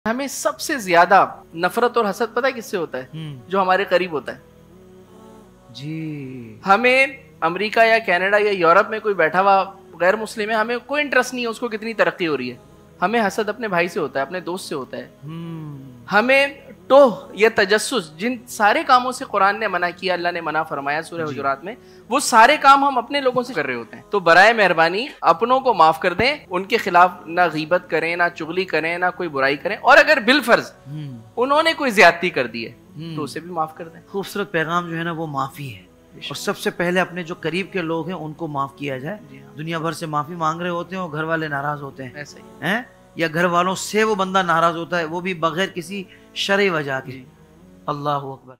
हमें सबसे ज्यादा नफरत और हसद पता है किससे होता है? जो हमारे करीब होता है जी। हमें अमेरिका या कनाडा या यूरोप में कोई बैठा हुआ गैर मुस्लिम है, हमें कोई इंटरेस्ट नहीं है उसको कितनी तरक्की हो रही है। हमें हसद अपने भाई से होता है, अपने दोस्त से होता है। हमें टोह या तजस्सुस, जिन सारे कामों से कुरान ने मना किया, अल्लाह ने मना फरमाया सूरह हुजुरात में, वो सारे काम हम अपने लोगों से कर रहे होते हैं। तो बराए मेहरबानी अपनों को माफ कर दें, उनके खिलाफ ना गीबत करें, ना चुगली करें, ना कोई बुराई करें। और अगर बिलफर्ज उन्होंने कोई ज्यादती कर दी है तो उसे भी माफ कर दें। खूबसूरत पैगाम जो है ना वो माफी है, और सबसे पहले अपने जो करीब के लोग हैं उनको माफ किया जाए। दुनिया भर से माफी मांग रहे होते हैं और घर वाले नाराज होते हैं, ऐसा ही हैं या घर वालों से वो बंदा नाराज होता है, वो भी बगैर किसी शरई वजह के। अल्लाह हू अकबर।